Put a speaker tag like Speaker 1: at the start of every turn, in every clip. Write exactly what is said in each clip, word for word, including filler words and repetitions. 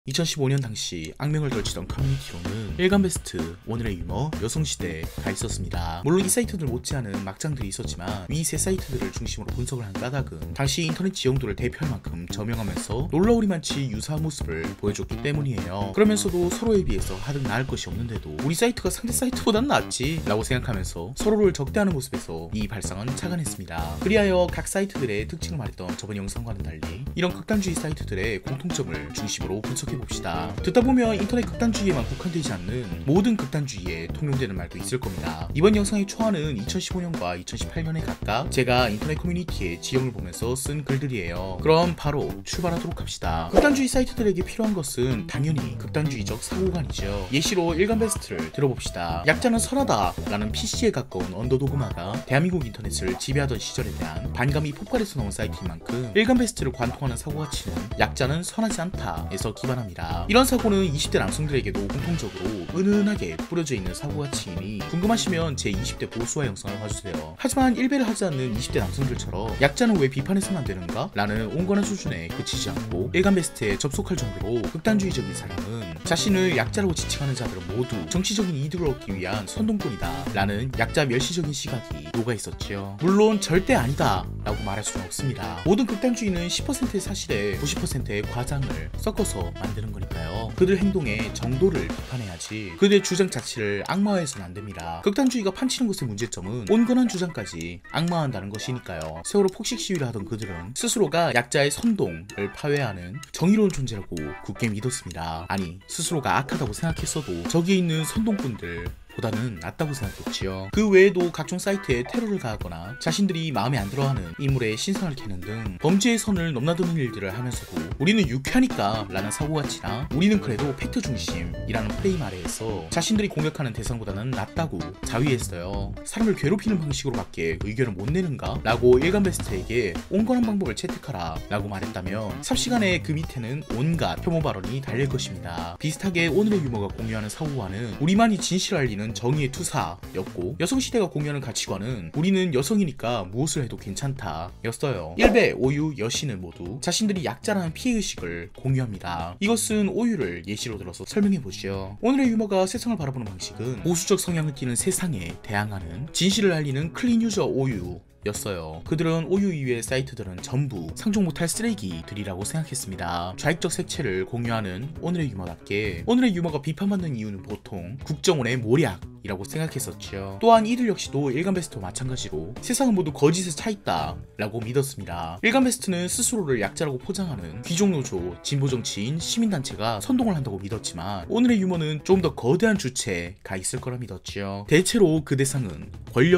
Speaker 1: 이천십오 년 당시 악명을 떨치던 커뮤니티로는 일간베스트, 오늘의 유머, 여성시대가 있었습니다. 물론 이 사이트들 못지않은 막장들이 있었지만 위 세 사이트들을 중심으로 분석을 한 까닭은 당시 인터넷 지형도를 대표할 만큼 저명하면서 놀라우리만치 유사한 모습을 보여줬기 때문이에요. 그러면서도 서로에 비해서 하등 나을 것이 없는데도 우리 사이트가 상대 사이트보단 낫지 라고 생각하면서 서로를 적대하는 모습에서 이 발상은 착안했습니다. 그리하여 각 사이트들의 특징을 말했던 저번 영상과는 달리 이런 극단주의 사이트들의 공통점을 중심으로 분석 봅시다. 듣다 보면 인터넷 극단주의에만 국한되지 않는 모든 극단주의에 통용되는 말도 있을 겁니다. 이번 영상의 초안은 이천십오 년과 이천십팔 년에 각각 제가 인터넷 커뮤니티의 지형을 보면서 쓴 글들이에요. 그럼 바로 출발하도록 합시다. 극단주의 사이트들에게 필요한 것은 당연히 극단주의적 사고관이죠. 예시로 일간베스트를 들어봅시다. 약자는 선하다 라는 피씨에 가까운 언더도그마가 대한민국 인터넷을 지배하던 시절에 대한 반감이 폭발해서 나온 사이트인 만큼 일간베스트를 관통하는 사고가치는 약자는 선하지 않다 에서 기반합니다. 이런 사고는 이십 대 남성들에게도 공통적으로 은은하게 뿌려져 있는 사고가치이니 궁금하시면 제 이십 대 보수화 영상을 봐주세요. 하지만 일배를 하지 않는 이십 대 남성들처럼 약자는 왜 비판해서는 안 되는가? 라는 온건한 수준에 그치지 않고 일간베스트에 접속할 정도로 극단주의적인 사람은 자신을 약자라고 지칭하는 자들은 모두 정치적인 이득을 얻기 위한 선동꾼이다 라는 약자 멸시적인 시각이 녹아있었지요. 물론 절대 아니다 라고 말할 수는 없습니다. 모든 극단주의는 십 퍼센트의 사실에 구십 퍼센트의 과장을 섞어서 만드는 거니까요. 그들 행동의 정도를 비판해야지 그들의 주장 자체를 악마화해서는 안 됩니다. 극단주의가 판치는 것의 문제점은 온건한 주장까지 악마화한다는 것이니까요. 세월호 폭식 시위를 하던 그들은 스스로가 약자의 선동을 파괴하는 정의로운 존재라고 굳게 믿었습니다. 아니, 스스로가 악하다고 생각했어도 저기에 있는 선동꾼들 보다는 낫다고 생각했지요. 그 외에도 각종 사이트에 테러를 가하거나 자신들이 마음에 안 들어하는 인물의 신상을 캐는 등 범죄의 선을 넘나드는 일들을 하면서도 우리는 유쾌하니까 라는 사고가치나 우리는 그래도 팩트 중심이라는 프레임 아래에서 자신들이 공격하는 대상보다는 낫다고 자위했어요. 사람을 괴롭히는 방식으로 밖에 의견을 못 내는가? 라고 일간베스트에게 온건한 방법을 채택하라 라고 말했다면 삽시간에 그 밑에는 온갖 혐오 발언이 달릴 것입니다. 비슷하게 오늘의 유머가 공유하는 사고와는 우리만이 진실을 알리는 정의의 투사였고, 여성시대가 공유하는 가치관은 우리는 여성이니까 무엇을 해도 괜찮다 였어요. 일배, 오유, 여신은 모두 자신들이 약자라는 피해의식을 공유합니다. 이것은 오유를 예시로 들어서 설명해보죠. 오늘의 유머가 세상을 바라보는 방식은 보수적 성향을 띠는 세상에 대항하는 진실을 알리는 클린 유저 오유 였어요. 그들은 오유 이외의 사이트들은 전부 상종 못할 쓰레기들이라고 생각했습니다. 좌익적 색채를 공유하는 오늘의 유머답게 오늘의 유머가 비판받는 이유는 보통 국정원의 모략 이라고 생각했었지요. 또한 이들 역시도 일간베스트와 마찬가지로 세상은 모두 거짓에 차있다 라고 믿었습니다. 일간베스트는 스스로를 약자라고 포장하는 귀족노조, 진보정치인, 시민단체가 선동을 한다고 믿었지만 오늘의 유머는 좀 더 거대한 주체가 있을 거라 믿었지요. 대체로 그 대상은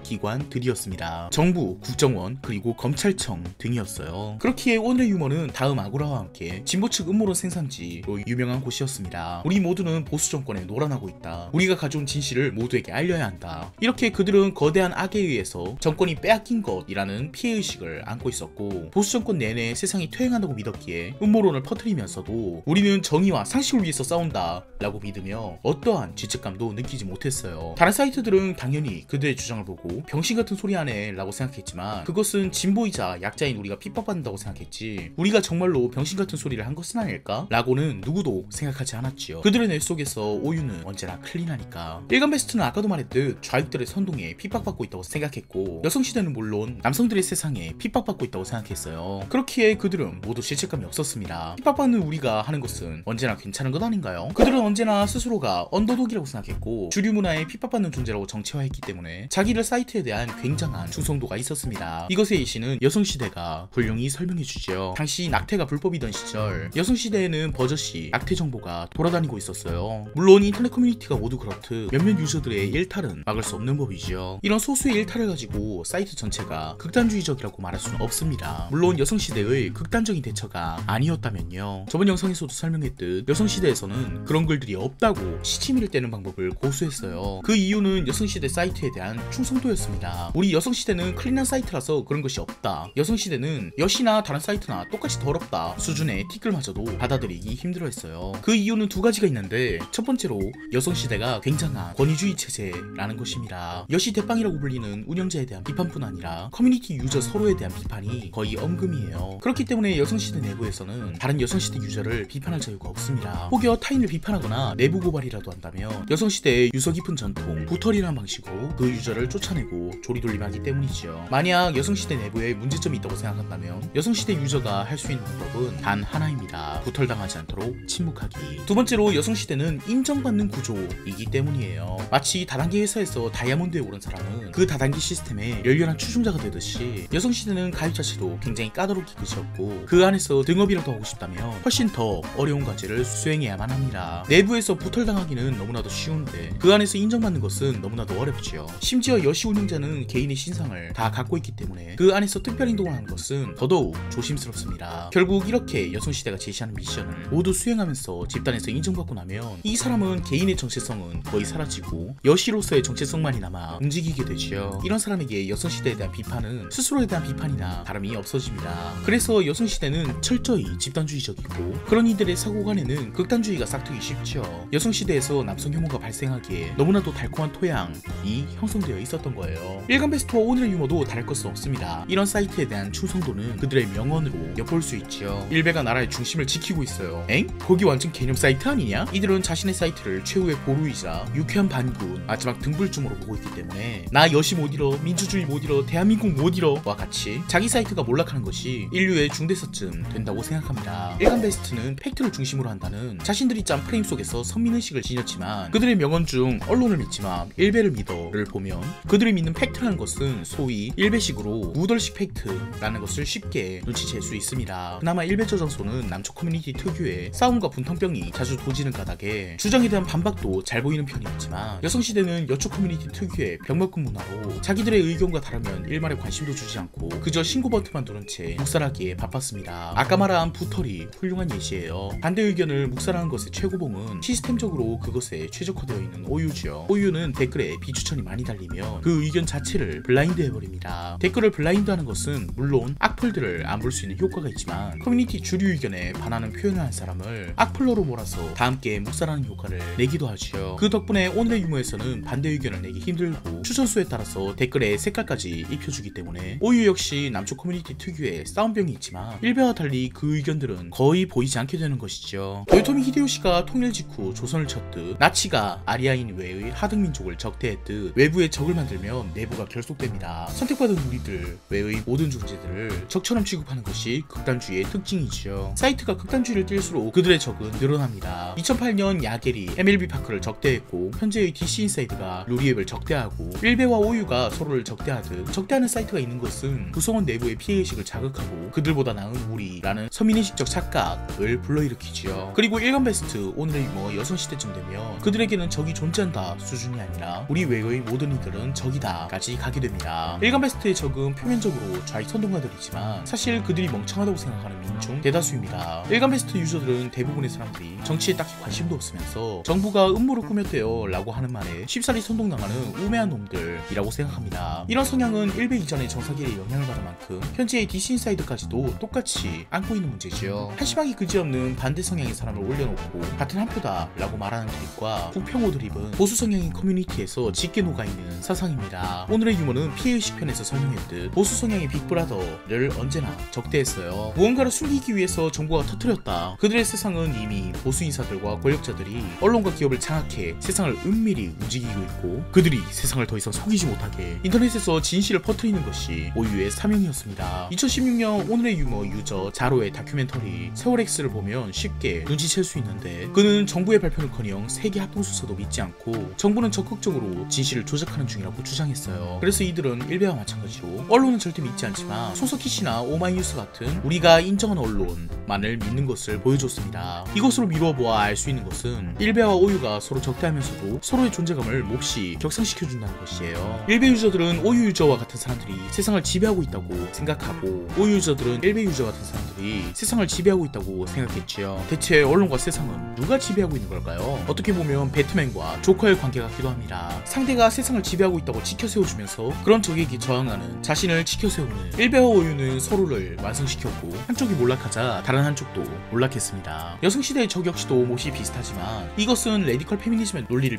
Speaker 1: 권력기관들이었습니다. 정부, 국정원, 그리고 검찰청 등이었어요. 그렇기에 오늘의 유머는 다음 아고라와 함께 진보측 음모론 생산지로 유명한 곳이었습니다. 우리 모두는 보수 정권에 노란하고 있다. 우리가 가져온 진실을 모두 모두에게 알려야 한다. 이렇게 그들은 거대한 악에 의해서 정권이 빼앗긴 것이라는 피해의식을 안고 있었고, 보수정권 내내 세상이 퇴행한다고 믿었기에 음모론을 퍼뜨리면서도 우리는 정의와 상식을 위해서 싸운다 라고 믿으며 어떠한 죄책감도 느끼지 못했어요. 다른 사이트들은 당연히 그들의 주장을 보고 병신같은 소리 하네 라고 생각했지만 그것은 진보이자 약자인 우리가 핍박받는다고 생각했지 우리가 정말로 병신같은 소리를 한 것은 아닐까? 라고는 누구도 생각하지 않았지요. 그들의 뇌 속에서 오유는 언제나 클린하니까. 일간베스트는 아까도 말했듯 좌익들의 선동에 핍박받고 있다고 생각했고, 여성시대는 물론 남성들의 세상에 핍박받고 있다고 생각했어요. 그렇기에 그들은 모두 죄책감이 없었습니다. 핍박받는 우리가 하는 것은 언제나 괜찮은 것 아닌가요? 그들은 언제나 스스로가 언더독이라고 생각했고 주류 문화에 핍박받는 존재라고 정체화했기 때문에 자기들 사이트에 대한 굉장한 충성도가 있었습니다. 이것의 예시는 여성시대가 훌륭히 설명해주지요. 당시 낙태가 불법이던 시절 여성시대에는 버젓이 낙태 정보가 돌아다니고 있었어요. 물론 인터넷 커뮤니티가 모두 그렇듯 몇몇 유저들의 일탈은 막을 수 없는 법이지요. 이런 소수의 일탈을 가지고 사이트 전체가 극단주의적이라고 말할 수는 없습니다. 물론 여성시대의 극단적인 대처가 아니었다면요. 저번 영상에서도 설명했듯 여성시대에서는 그런 글들이 없다고 시치미를 떼는 방법을 고수했어요. 그 이유는 여성시대 사이트에 대한 충성도였습니다. 우리 여성시대는 클린한 사이트라서 그런 것이 없다. 여성시대는 여시나 다른 사이트나 똑같이 더럽다 수준의 티끌마저도 받아들이기 힘들어했어요. 그 이유는 두 가지가 있는데, 첫 번째로 여성시대가 굉장한 권위주의 체제라는 것입니다. 여시 대빵이라고 불리는 운영자에 대한 비판뿐 아니라 커뮤니티 유저 서로에 대한 비판이 거의 엄금이에요. 그렇기 때문에 여성시대 내부에서는 다른 여성시대 유저를 비판할 자유가 없습니다. 혹여 타인을 비판하거나 내부 고발이라도 한다면 여성시대의 유서 깊은 전통, 부털이라는 방식으로 그 유저를 쫓아내고 조리돌림하기 때문이지요. 만약 여성시대 내부에 문제점이 있다고 생각한다면 여성시대 유저가 할 수 있는 방법은 단 하나입니다. 부털당하지 않도록 침묵하기. 두 번째로 여성시대는 인정받는 구조이기 때문이에요. 마치 다단계 회사에서 다이아몬드에 오른 사람은 그 다단계 시스템의 열렬한 추종자가 되듯이 여성시대는 가입 자체도 굉장히 까다롭기 그지없고 그 안에서 등업이라도 하고 싶다면 훨씬 더 어려운 과제를 수행해야만 합니다. 내부에서 부털당하기는 너무나도 쉬운데 그 안에서 인정받는 것은 너무나도 어렵지요. 심지어 여시 운영자는 개인의 신상을 다 갖고 있기 때문에 그 안에서 특별 행동을 하는 것은 더더욱 조심스럽습니다. 결국 이렇게 여성시대가 제시하는 미션을 모두 수행하면서 집단에서 인정받고 나면 이 사람은 개인의 정체성은 거의 사라지고 여시로서의 정체성만이 남아 움직이게 되지요. 이런 사람에게 여성시대에 대한 비판은 스스로에 대한 비판이나 다름이 없어집니다. 그래서 여성시대는 철저히 집단주의적이고 그런 이들의 사고관에는 극단주의가 싹트기 쉽죠. 여성시대에서 남성 혐오가 발생하기에 너무나도 달콤한 토양이 형성되어 있었던 거예요. 일간베스트와 오늘의 유머도 다를 것은 없습니다. 이런 사이트에 대한 충성도는 그들의 명언으로 엿볼 수 있지요. 일베가 나라의 중심을 지키고 있어요. 엥? 거기 완전 개념 사이트 아니냐? 이들은 자신의 사이트를 최후의 보루이자 유쾌한 반군, 마지막 등불쯤으로 보고 있기 때문에 나 여시 못 잃어, 민주주의 못 잃어, 대한민국 못 잃어 와 같이 자기 사이트가 몰락하는 것이 인류의 중대사쯤 된다고 생각합니다. 일간베스트는 팩트를 중심으로 한다는 자신들이 짠 프레임 속에서 선민의식을 지녔지만 그들의 명언 중 언론을 믿지마, 일베를 믿어를 보면 그들이 믿는 팩트라는 것은 소위 일베식으로 무덜식 팩트라는 것을 쉽게 눈치챌 수 있습니다. 그나마 일베 저장소는 남초 커뮤니티 특유의 싸움과 분통병이 자주 도지는 까닭에 주장에 대한 반박도 잘 보이는 편이었지만 여성시대는 여초 커뮤니티 특유의 병먹금 문화로 자기들의 의견과 다르면 일말에 관심도 주지 않고 그저 신고 버튼만 누른 채 묵살하기에 바빴습니다. 아까 말한 부털이 훌륭한 예시예요. 반대 의견을 묵살하는 것의 최고봉은 시스템적으로 그것에 최적화되어 있는 오유죠. 오유는 댓글에 비추천이 많이 달리며 그 의견 자체를 블라인드 해버립니다. 댓글을 블라인드하는 것은 물론 악플들을 안 볼 수 있는 효과가 있지만 커뮤니티 주류 의견에 반하는 표현을 한 사람을 악플러로 몰아서 다 함께 묵살하는 효과를 내기도 하지요. 그 덕분에 오늘의 유머에서는 반대 의견을 내기 힘들고 추천수에 따라서 댓글에 색깔까지 입혀주기 때문에 오유 역시 남쪽 커뮤니티 특유의 싸움병이 있지만 일베와 달리 그 의견들은 거의 보이지 않게 되는 것이죠. 도요토미 히데요시가 통일 직후 조선을 쳤듯 나치가 아리아인 외의 하등민족을 적대했듯 외부에 적을 만들면 내부가 결속됩니다. 선택받은 우리들 외의 모든 존재들을 적처럼 취급하는 것이 극단주의의 특징이지요. 사이트가 극단주의를 띨수록 그들의 적은 늘어납니다. 이천팔 년 야겔이 엠엘비 파크를 적대했고 현재의 디씨인사이드가 루리앱을 적대하고 일베와 오유가 서로를 적대하듯 적대하는 사이트가 있는 것은 구성원 내부의 피해의식을 자극하고 그들보다 나은 우리라는 서민의식적 착각을 불러일으키지요. 그리고 일간베스트 오늘의 유머 여성시대쯤 되면 그들에게는 적이 존재한다 수준이 아니라 우리 외의 모든 이들은 적이다 까지 가게 됩니다. 일간베스트의 적은 표면적으로 좌익 선동가들이지만 사실 그들이 멍청하다고 생각하는 민중 대다수입니다. 일간베스트 유저들은 대부분의 사람들이 정치에 딱히 관심도 없으면서 정부가 음모를 꾸몄대요 라고 하는 말에 쉽사리 선동당하는 우매한 놈들이라고 생각합니다. 이런 성향은 일베 이전의 정사기에 영향을 받은 만큼 현재의 디씨인사이드까지도 똑같이 안고 있는 문제지요. 한심하기 그지없는 반대 성향의 사람을 올려놓고 같은 한 표다 라고 말하는 드립과 북평호 드립은 보수 성향의 커뮤니티에서 짙게 녹아있는 사상입니다. 오늘의 유머는 피해의식 편에서 설명했듯 보수 성향의 빅브라더를 언제나 적대했어요. 무언가를 숨기기 위해서 정부가 터뜨렸다. 그들의 세상은 이미 보수 인사들과 권력자들이 언론과 기업을 장악해 세상을 은밀히 움직이고 있고 그들이 세상을 더 이상 속이지 못하게 인터넷에서 진실을 퍼뜨리는 것이 오유의 사명이었습니다. 이천십육 년 오늘의 유머 유저 자로의 다큐멘터리 세월엑스를 보면 쉽게 눈치챌 수 있는데 그는 정부의 발표는커녕 세계 합동수사도 믿지 않고 정부는 적극적으로 진실을 조작하는 중이라고 주장했어요. 그래서 이들은 일베와 마찬가지로 언론은 절대 믿지 않지만 손석희씨나 오마이뉴스 같은 우리가 인정한 언론만을 믿는 것을 보여줬습니다. 이것으로 미루어보아 알 수 있는 것은 일베와 오유가 서로 적대하면서도 서로의 존재감을 몹시 격상시켜준다는 것이에요. 일베 유저들은 오유 유저와 같은 사람들이 세상을 지배하고 있다고 생각하고 오유 유저들은 일베 유저 같은 사람들이 세상을 지배하고 있다고 생각했지요. 대체 언론과 세상은 누가 지배하고 있는 걸까요? 어떻게 보면 배트맨과 조커의 관계 같기도 합니다. 상대가 세상을 지배하고 있다고 치켜세워주면서 그런 적에게 저항하는 자신을 치켜세우는 일베와 오유는 서로를 완성시켰고 한쪽이 몰락하자 다른 한쪽도 몰락했습니다. 여성시대의 적 역시도 몹시 비슷하지만 이것은 레디컬 페미니즘의 논리를 비판할 때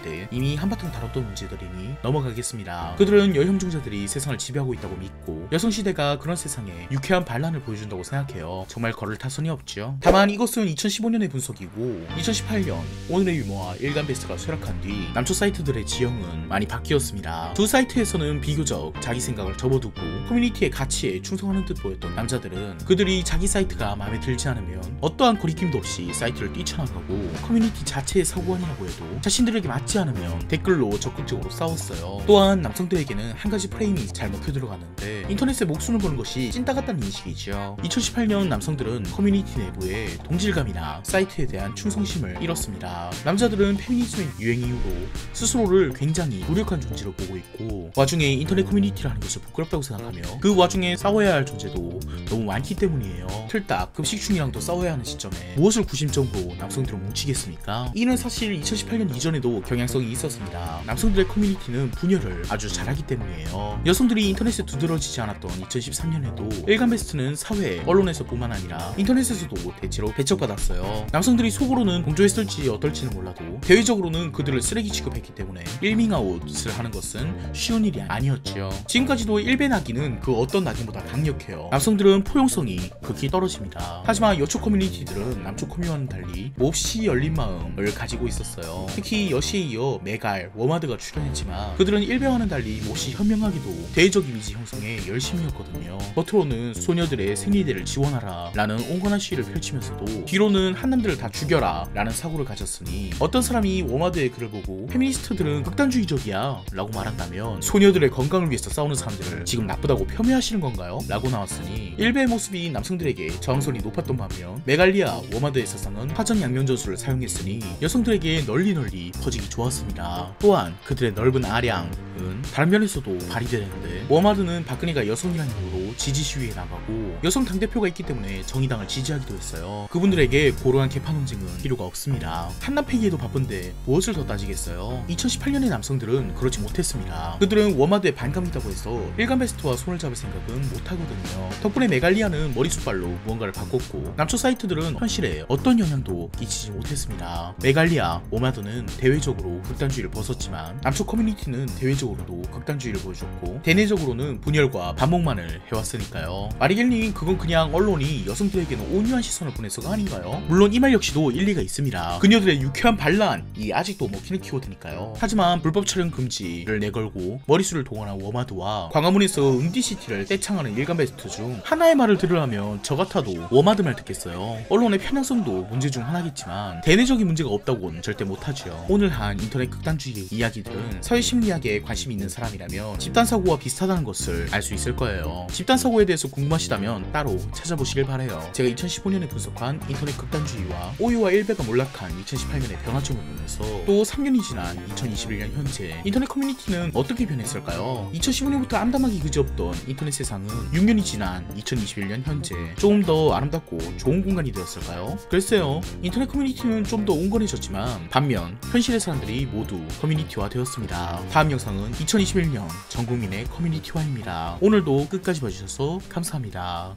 Speaker 1: 때 이미 한바탕 다뤘던 문제들이니 넘어가겠습니다. 그들은 여혐종자들이 세상을 지배하고 있다고 믿고 여성시대가 그런 세상에 유쾌한 반란을 보여준다고 생각해요. 정말 걸을 타선이 없죠. 다만 이것은 이천십오 년의 분석이고 이천십팔 년 오늘의 유머와 일간베스트가 쇠락한 뒤 남초 사이트들의 지형은 많이 바뀌었습니다. 두 사이트에서는 비교적 자기 생각을 접어두고 커뮤니티의 가치에 충성하는 듯 보였던 남자들은 그들이 자기 사이트가 마음에 들지 않으면 어떠한 거리낌도 없이 사이트를 뛰쳐나가고 커뮤니티 자체의 사고관이라고 해도 자신들에게 맞지 않으면 댓글로 적극적으로 싸웠어요. 또한 남성들에게는 한 가지 프레임이 잘 먹혀 들어갔는데 인터넷에 목숨을 거는 것이 찐따 같다는 인식이죠. 이천십팔 년 남성들은 커뮤니티 내부에 동질감이나 사이트에 대한 충성심을 잃었습니다. 남자들은 페미니즘의 유행 이후로 스스로를 굉장히 무력한 존재로 보고 있고 와중에 인터넷 커뮤니티를 하는 것을 부끄럽다고 생각하며 그 와중에 싸워야 할 존재도 너무 많기 때문이에요. 틀딱 급식충이랑도 싸워야 하는 시점에 무엇을 구심점으로 남성들은 뭉치겠습니까? 이는 사실 이천십팔 년 이전에도 경향성이 있었습니다. 남성들의 커뮤니티는 분열을 아주 잘하기 때문이에요. 여성들이 인터넷에 두드러지지 않았던 이천십삼 년에도 일간베스트는 사회, 언론에서 뿐만 아니라 인터넷에서도 대체로 배척받았어요. 남성들이 속으로는 동조했을지 어떨지는 몰라도 대외적으로는 그들을 쓰레기 취급했기 때문에 일밍아웃을 하는 것은 쉬운 일이 아니었죠. 지금까지도 일베 낙인은 그 어떤 낙인보다 강력해요. 남성들은 포용성이 극히 떨어집니다. 하지만 여초 커뮤니티들은 남초 커뮤와는 달리 몹시 열린 마음을 가지고 있었어요. 특히 여시에 이어 메갈, 워마드가 출연했지만 그들은 일베와는 달리 몹시 현명하기도 대외적 이미지 형성에 열심이었거든요. 겉으로는 소녀들의 생리대를 지원하라 라는 온건한 시위를 펼치면서도 뒤로는 한남들을 다 죽여라 라는 사고를 가졌으니 어떤 사람이 워마드의 글을 보고 페미니스트들은 극단주의적이야 라고 말한다면 소녀들의 건강을 위해서 싸우는 사람들을 지금 나쁘다고 폄훼하시는 건가요? 라고 나왔으니 일베의 모습이 남성들에게 저항선이 높았던 반면 메갈리아, 워마드의 사상은 화전양면전술을 사용했으니 여성들에게 널리 널리 퍼지기 좋았습니다. 또한 그들의 넓은 아량은 다른 면에서도 발휘되는데 워마드는 박근혜가 여성이라는 이유로 지지 시위에 나가고 여성 당대표가 있기 때문에 정의당을 지지하기도 했어요. 그분들에게 고루한 개판 논쟁은 필요가 없습니다. 한남 패기에도 바쁜데 무엇을 더 따지겠어요. 이천십팔 년의 남성들은 그렇지 못했습니다. 그들은 워마드에 반감이다고 해서 일간베스트와 손을 잡을 생각은 못하거든요. 덕분에 메갈리아는 머리숱발로 무언가를 바꿨고 남초 사이트들은 현실에 어떤 영향도 끼치지 못했습니다. 메갈리아, 워마드는 대외적으로 극단주의를 벗었지만 남초 커뮤니티는 대외적으로도 극단주의를 보여줬고 대내적으로는 분열과 반목만을 해왔으니까요. 마리겔님, 그건 그냥 언론이 여성들에게는 온유한 시선을 보내서가 아닌가요? 물론 이 말 역시도 일리가 있습니다. 그녀들의 유쾌한 반란이 아직도 먹히는 키워드니까요. 하지만 불법 촬영 금지를 내걸고 머리수를 동원한 워마드와 광화문에서 응디시티를 떼창하는 일간베스트 중 하나의 말을 들으려면 저 같아도 워마드 말 듣겠어요. 언론의 편향성도 문제 중 하나겠지만 대내적인 문제가 없다고는 절대 못하죠. 오늘 한 인터넷 극단주의 이야기들은 사회심리학에 관심이 있는 사람이라면 집단사고와 비슷하다는 것을 알 수 있을 거예요. 집단사고에 대해서 궁금하시다면 따로 찾아보시길 바래요. 제가 이천십오 년에 분석한 인터넷 극단주의와 오유와 일베가 몰락한 이천십팔 년의 변화점을 보면서 또 삼 년이 지난 이천이십일 년 현재 인터넷 커뮤니티는 어떻게 변했을까요? 이천십오 년부터 암담하기 그지없던 인터넷 세상은 육 년이 지난 이천이십일 년 현재 조금 더 아름답고 좋은 공간이 되었을까요? 글쎄요. 인터넷 커뮤니티는 좀 더 온건해졌지만 반면 현실의 사람들이 모두 커뮤니티화 되었습니다. 다음 영상은 이천이십일 년 전국민의 커뮤니티화입니다. 오늘도 끝까지 봐주셔서 감사합니다.